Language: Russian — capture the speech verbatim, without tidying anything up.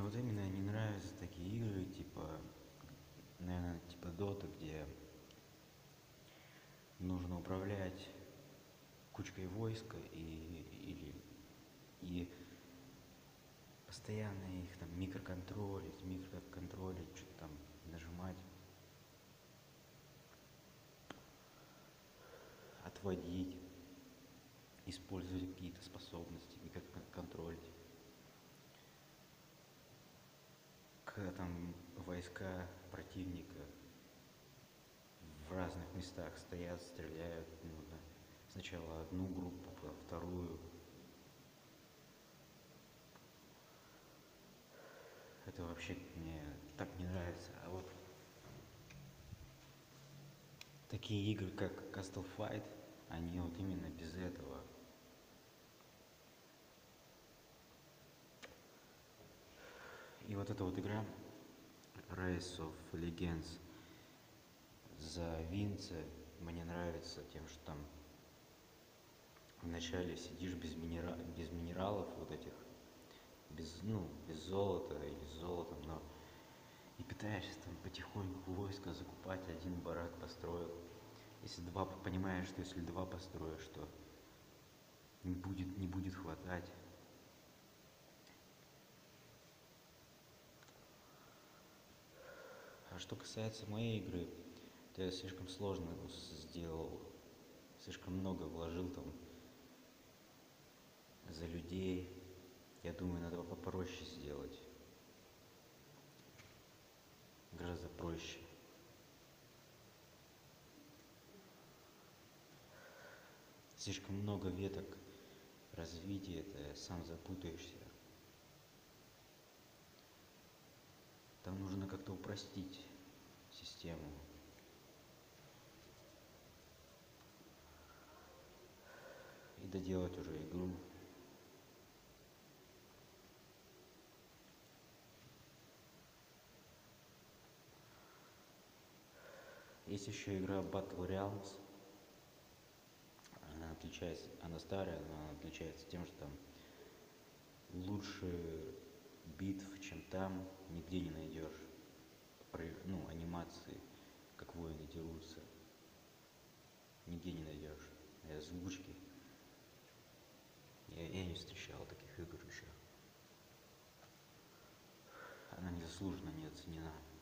вот именно не нравятся такие игры, типа, наверное, типа Dota, где нужно управлять кучкой войска и, или, и постоянно их там микроконтролить, микроконтролить, что-то там нажимать, отводить, использовать какие-то способности, микроконтролить. Когда там войска противника в разных местах стоят, стреляют, нужно сначала одну группу, потом вторую. Это вообще мне так не нравится. А вот такие игры, как Castle Fight, они вот именно без этого. И вот эта вот игра Rise of Legends за Винца мне нравится тем, что там вначале сидишь без, минера... без минералов вот этих, без, ну, без золота или с золотом, но и пытаешься там потихоньку войско закупать, один барак построил. Если два, понимаешь, что если два построишь, то не будет, не будет хватать. А что касается моей игры, то я слишком сложно сделал, слишком много вложил там за людей. Я думаю, надо попроще сделать. Гораздо проще. Слишком много веток развития, ты сам запутаешься. Там нужно как-то упростить систему. И доделать уже игру. Есть еще игра Battle Realms. Она отличается, она старая, но она отличается тем, что там лучше битв, чем там, нигде не найдешь. Ну, анимации, как воины дерутся. Нигде не найдешь. И озвучки. Я, я не встречал таких игр еще. Она незаслуженно не оценена.